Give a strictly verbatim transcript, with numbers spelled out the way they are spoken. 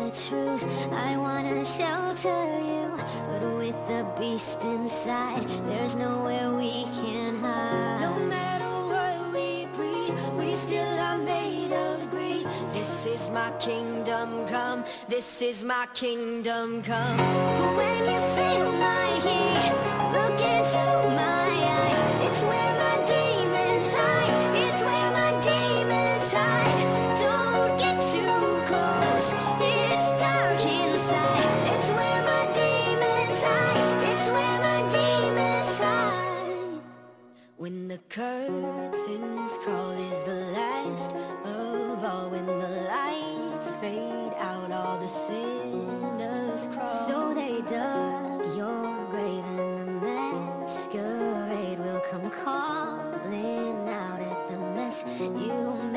the truth. I wanna shelter you, but with the beast inside, there's nowhere we can hide. No matter what we breed, we still are made of greed. This is my kingdom come, this is my kingdom come. When you feel my heat, look into my eyes. It's where my demons hide, it's where my demons hide. Don't get too close, it's dark inside. It's where my demons hide, it's where my demons hide. When the curtains crawl is the last of all. When the lights fade out, all the sinners crawl. So they dug your grave and the masquerade will come calling out at the mess you made.